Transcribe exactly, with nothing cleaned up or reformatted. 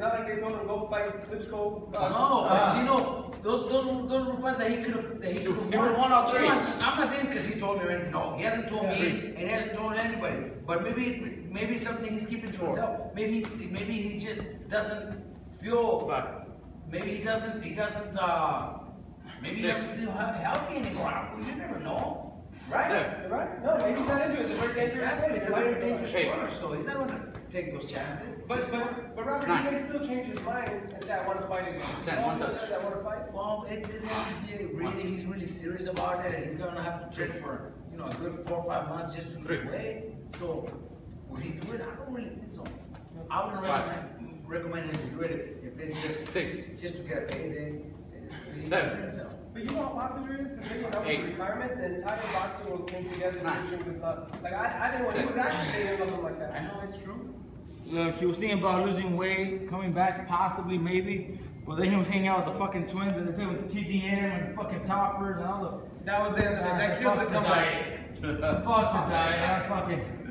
not like they told him to go fight Klitschko. Uh, no, uh, but you know, those those those were fights that he could have that he could have won. won all three. I'm not saying because he told me or anything. No, he hasn't told yeah. me, and he hasn't told anybody. But maybe maybe something he's keeping to himself. Maybe maybe he just doesn't feel. Right. Maybe he doesn't. He doesn't. Uh, maybe Six. he doesn't feel healthy anymore. You never know. Right? Six. Right? No, maybe he's not into it. It's a very dangerous exactly. It's a very dangerous sport, so he's not going to take those chances. But but, but Robert, Nine. he may still change his mind and say, I want to fight again. Ten, one touch. I want to fight. Well, it, it, it, really, he's really serious about it, and he's going to have to train for, you know, a good four or five months just to lose weight. So, would he do it? I don't really think so. I wouldn't recommend, recommend him to do it if it's just Six. just to get a payday. Seven. But you know how popular it is? Because they went out for retirement, the entire boxing world came together with uh, like I, I didn't want to, he was actually saying something like that. I know it's true. Look, he was thinking about losing weight, coming back possibly, maybe. But then he was hanging out with the fucking twins and they with the T G M and fucking toppers and all the. That was the end of it. That killed the comeback. Fuck the diet. I fucking.